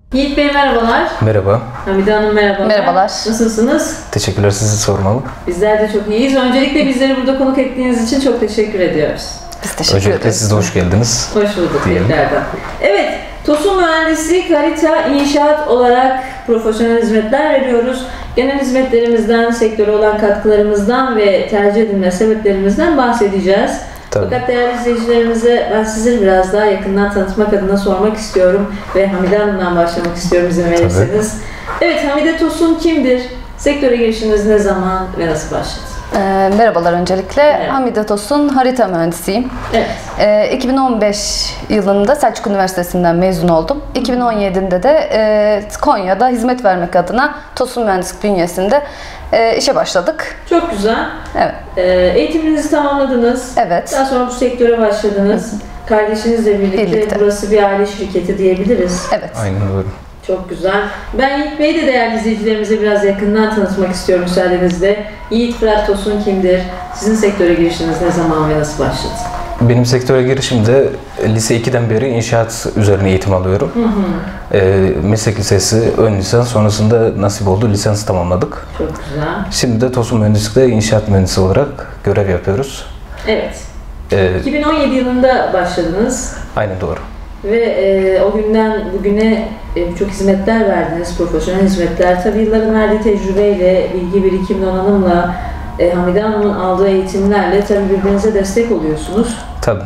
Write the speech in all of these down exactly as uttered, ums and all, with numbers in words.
Yiğit Bey merhabalar. Merhaba. Hamide Hanım merhabalar. Merhabalar. Nasılsınız? Teşekkürler, sizi sormalı. Bizler de çok iyiyiz. Öncelikle bizleri burada konuk ettiğiniz için çok teşekkür ediyoruz. Biz teşekkür Öncelikle ederiz. siz de hoş geldiniz. Hoş bulduk Diyelim. tekrardan. Evet, TOS'un Mühendislik, Harita, İnşaat olarak profesyonel hizmetler veriyoruz. Genel hizmetlerimizden, sektöre olan katkılarımızdan ve tercih edilme sebeplerimizden bahsedeceğiz. Tabii. Fakat değerli izleyicilerimize ben sizleri biraz daha yakından tanıtmak adına sormak istiyorum ve Hamide Hanım'dan başlamak istiyorum izin verirseniz. Evet, Hamide TOS'un kimdir? Sektöre girişiniz ne zaman ve nasıl başladı? Ee, merhabalar öncelikle. Merhaba. Hamide Tosun, harita mühendisiyim. Evet. Ee, iki bin on beş yılında Selçuk Üniversitesi'nden mezun oldum. iki bin on yedide de e, Konya'da hizmet vermek adına Tosun Mühendislik bünyesinde e, işe başladık. Çok güzel. Evet. Ee, eğitiminizi tamamladınız. Evet. Daha sonra bu sektöre başladınız. Kardeşinizle birlikte, Birlikte. burası bir aile şirketi diyebiliriz. Evet. Aynen öyle. Çok güzel. Ben Yiğit Bey'i de değerli izleyicilerimize biraz yakından tanıtmak istiyorum müsaadenizle. Yiğit Fırat Tosun kimdir? Sizin sektöre girişiniz ne zaman ve nasıl başladı? Benim sektöre girişimde lise ikiden beri inşaat üzerine eğitim alıyorum. Hı hı. E, meslek lisesi, ön lisans, sonrasında nasip oldu lisansı tamamladık. Çok güzel. Şimdi de Tosun Mühendislik'te inşaat mühendisi olarak görev yapıyoruz. Evet. E, iki bin on yedi yılında başladınız. aynen doğru. Ve e, o günden bugüne e, birçok hizmetler verdiniz, profesyonel hizmetler. Tabii yılların verdiği tecrübeyle, bilgi birikim donanımla, e, Hamide Hanım'ın aldığı eğitimlerle tabii birbirinize destek oluyorsunuz. Tabii.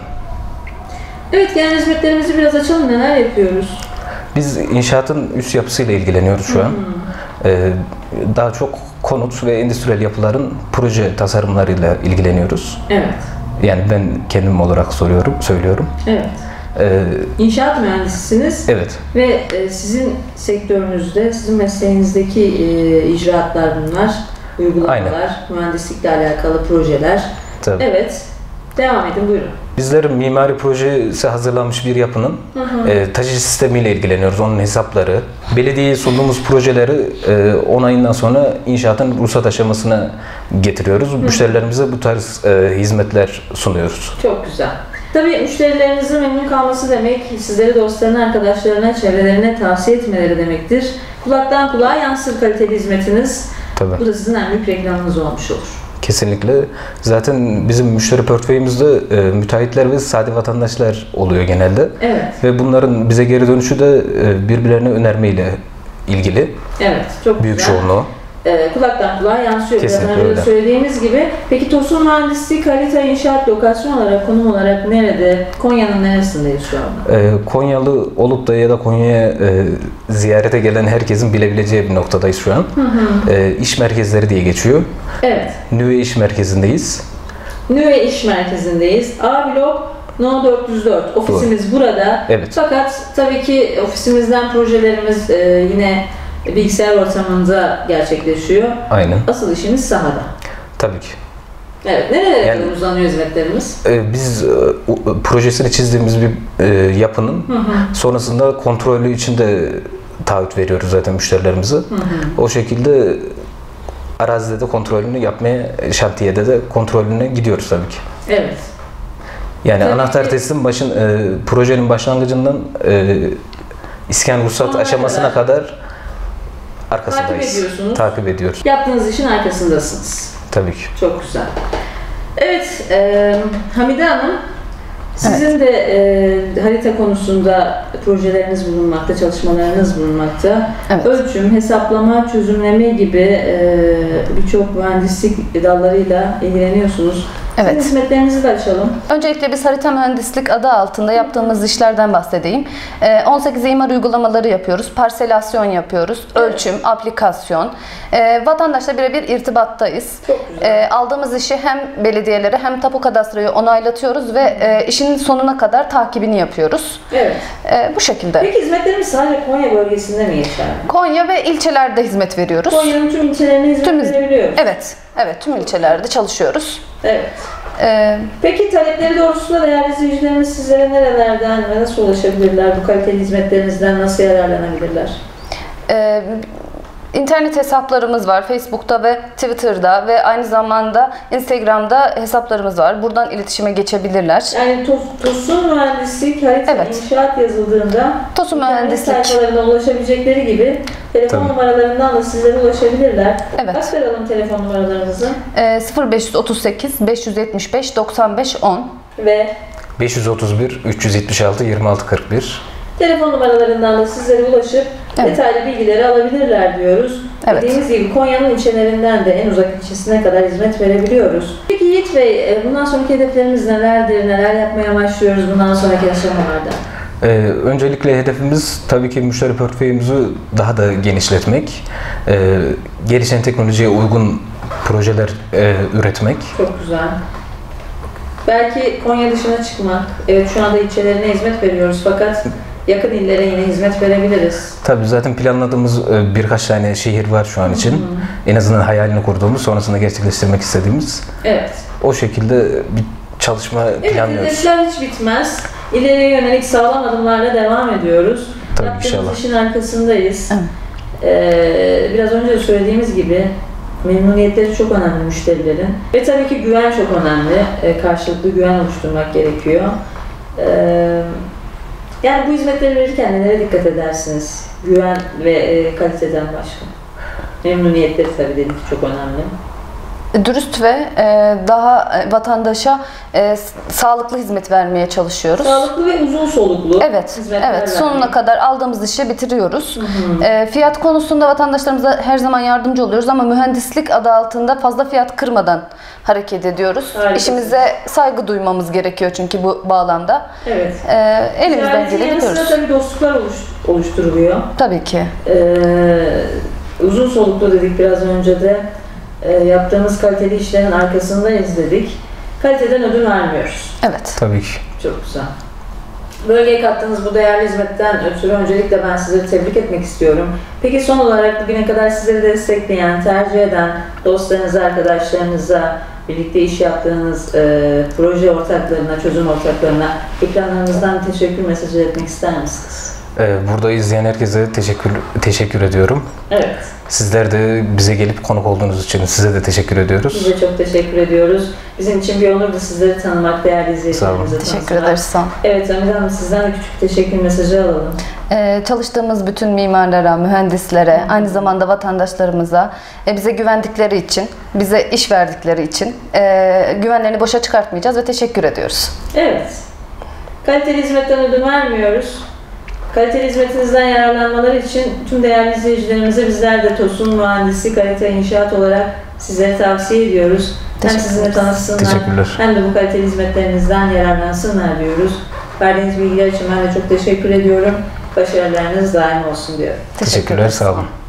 Evet, genel hizmetlerimizi biraz açalım. Neler yapıyoruz? Biz inşaatın üst yapısıyla ilgileniyoruz şu an. E, daha çok konut ve endüstriyel yapıların proje tasarımlarıyla ilgileniyoruz. Evet. Yani ben kendim olarak soruyorum, söylüyorum. Evet. E, İnşaat mühendisisiniz. evet. Ve e, sizin sektörünüzde, sizin mesleğinizdeki e, icraatlar bunlar, uygulamalar, Aynen. mühendislikle alakalı projeler. Tabii. Evet. Devam edin, buyurun. Bizler mimari projesi hazırlanmış bir yapının Hı hı. e, taşıyıcı sistemiyle ilgileniyoruz. Onun hesapları. Belediyeye sunduğumuz projeleri e, onayından sonra inşaatın ruhsat aşamasına getiriyoruz. Müşterilerimize bu tarz e, hizmetler sunuyoruz. Çok güzel. Tabii müşterilerinizin memnun kalması demek, sizleri dostlarına, arkadaşlarına, çevrelerine tavsiye etmeleri demektir. Kulaktan kulağa yansır kaliteli hizmetiniz. Tabii. Bu da sizin en büyük reklamınız olmuş olur. Kesinlikle. Zaten bizim müşteri portföyümüzde e, müteahhitler ve sade vatandaşlar oluyor genelde. Evet. Ve bunların bize geri dönüşü de e, birbirlerine önermeyle ilgili. Evet, çok Büyük güzel. çoğunluğu. Ee, kulaktan kulağa yansıyor. Biraz Kesinlikle önce de öyle. söylediğimiz gibi. Peki Tosun Mühendislik, Harita, İnşaat, lokasyon olarak, konum olarak nerede? Konya'nın neresindeyiz şu anda? E, Konyalı olup da ya da Konya'ya e, ziyarete gelen herkesin bilebileceği bir noktadayız şu an. Hı hı. E, iş merkezleri diye geçiyor. Evet. Nüve İş Merkezi'ndeyiz. Nüve İş Merkezi'ndeyiz. A blok No dört yüz dört. Ofisimiz burada. Evet. Fakat tabii ki ofisimizden projelerimiz e, yine bilgisayar ortamında gerçekleşiyor. Aynen. Asıl işimiz sahada. Tabii ki. Evet. Nerelere Yani- kadar uzanıyor hizmetlerimiz? E, biz e, o- projesini çizdiğimiz bir e, yapının Hı hı. sonrasında kontrolü için de taahhüt veriyoruz zaten müşterilerimize. Hı hı. O şekilde arazide de kontrolünü yapmaya, şantiyede de kontrolüne gidiyoruz tabii ki. Evet. Yani Tabii anahtar ki- teslim başın e, projenin başlangıcından e, iskan ruhsat Sonuna aşamasına kadar, arkasındayız. Takip ediyorsunuz. Takip ediyoruz. Yaptığınız işin arkasındasınız. Tabii ki. Çok güzel. Evet, e, Hamide Hanım, sizin de e, harita konusunda projeleriniz bulunmakta, çalışmalarınız bulunmakta. Evet. Ölçüm, hesaplama, çözümleme gibi e, birçok mühendislik dallarıyla ilgileniyorsunuz. Sizin Evet. hizmetlerinizi de açalım. Öncelikle biz harita mühendislik adı altında yaptığımız işlerden bahsedeyim. Ee, on sekiz imar uygulamaları yapıyoruz, parselasyon yapıyoruz, ölçüm, aplikasyon. Ee, vatandaşla birebir irtibattayız. Çok güzel. Ee, aldığımız işi hem belediyelere hem tapu kadastrayı onaylatıyoruz ve e, işin sonuna kadar takibini yapıyoruz. Evet. Ee, bu şekilde. Peki hizmetlerimiz sadece Konya bölgesinde mi geçerli? Konya ve ilçelerde hizmet veriyoruz. Konya'nın tüm ilçelerine hizmet Tüm- verebiliyoruz. Evet, evet tüm ilçelerde çalışıyoruz. Evet. Ee, Peki talepleri doğrultusunda değerli izleyicilerimiz sizlere nerelerden ve nasıl ulaşabilirler? Bu kaliteli hizmetlerinizden nasıl yararlanabilirler? e, İnternet hesaplarımız var. Facebook'ta ve Twitter'da ve aynı zamanda Instagram'da hesaplarımız var. Buradan iletişime geçebilirler. Yani Tos, Tosun Mühendislik Harita Evet. İnşaat yazıldığında Tosun internet Mühendislik. sayfalarına ulaşabilecekleri gibi telefon Tabii. numaralarından da sizlere ulaşabilirler. Evet. Aktaralım telefon numaralarınızı Ee, sıfır beş otuz sekiz beş yetmiş beş doksan beş on ve beş yüz otuz bir üç yüz yetmiş altı yirmi altı kırk bir. telefon numaralarından da sizlere ulaşıp Evet. detaylı bilgileri alabilirler diyoruz. Evet. Dediğimiz gibi Konya'nın ilçelerinden de en uzak ilçesine kadar hizmet verebiliyoruz. Peki Yiğit Bey, e, bundan sonraki hedeflerimiz nelerdir? Neler yapmaya başlıyoruz bundan sonraki aşamalarda? Ee, öncelikle hedefimiz tabii ki müşteri portföyümüzü daha da genişletmek, ee, gelişen teknolojiye uygun projeler e, üretmek. Çok güzel. Belki Konya dışına çıkmak. Evet, şu anda ilçelerine hizmet veriyoruz fakat yakın illere yine hizmet verebiliriz. Tabii zaten planladığımız e, birkaç tane şehir var şu an için. En azından hayalini kurduğumuz, sonrasında gerçekleştirmek istediğimiz. Evet. O şekilde bir çalışma Evet, planlıyoruz. hedefler hiç bitmez. İleriye yönelik sağlam adımlarla devam ediyoruz. Tabii, Yaptığımız inşallah. işin arkasındayız. Evet. Ee, biraz önce de söylediğimiz gibi memnuniyetleri çok önemli müşterilerin. Ve tabii ki güven çok önemli. Ee, karşılıklı güven oluşturmak gerekiyor. Ee, yani bu hizmetleri verirken nelere dikkat edersiniz? Güven ve e, kaliteden başka. Memnuniyetleri tabii dedik çok önemli. Dürüst ve e, daha e, vatandaşa e, s- sağlıklı hizmet vermeye çalışıyoruz. Sağlıklı ve uzun soluklu Evet, hizmetler evet. Sonuna vermek. kadar aldığımız işi bitiriyoruz. Hı hı. E, fiyat konusunda vatandaşlarımıza her zaman yardımcı oluyoruz ama mühendislik adı altında fazla fiyat kırmadan hareket ediyoruz. Harikasınız. İşimize saygı duymamız gerekiyor çünkü bu bağlamda. Evet. E, elimizden Ticaretin geleni yanı sıra yapıyoruz. tabii dostluklar oluş- oluşturuluyor. Tabii ki. Ee, uzun soluklu dedik biraz önce de. Ee, yaptığımız kaliteli işlerin arkasındayız dedik. Kaliteden ödün vermiyoruz. Evet. Tabii ki. Çok güzel. Bölgeye kattığınız bu değerli hizmetten ötürü öncelikle ben sizleri tebrik etmek istiyorum. Peki son olarak bugüne kadar sizleri destekleyen, tercih eden dostlarınıza, arkadaşlarınıza, birlikte iş yaptığınız e, proje ortaklarına, çözüm ortaklarına ekranlarınızdan teşekkür mesajı etmek ister misiniz? Ee, burada izleyen herkese teşekkür teşekkür ediyorum. Evet. Sizler de bize gelip konuk olduğunuz için size de teşekkür ediyoruz. Biz de çok teşekkür ediyoruz. Bizim için bir onurdu sizleri tanımak, değerli izleyicilerimizi tanımak. Teşekkür ederiz. Sağ olun. Evet Hamide Hanım, sizden de küçük teşekkür mesajı alalım. Ee, çalıştığımız bütün mimarlara, mühendislere, aynı zamanda vatandaşlarımıza e, bize güvendikleri için, bize iş verdikleri için e, güvenlerini boşa çıkartmayacağız ve teşekkür ediyoruz. Evet. Kaliteli hizmetten ödün vermiyoruz. Kaliteli hizmetinizden yararlanmaları için tüm değerli izleyicilerimize bizler de Tosun Mühendislik Harita İnşaat olarak sizlere tavsiye ediyoruz. Hem Teşekkür sizinle ederiz. tanışsınlar Teşekkürler. hem de bu kaliteli hizmetlerinizden yararlansınlar diyoruz. Verdiğiniz bilgiler için ben de çok teşekkür ediyorum. Başarılarınız daim olsun diyorum. Teşekkürler, sağ olun.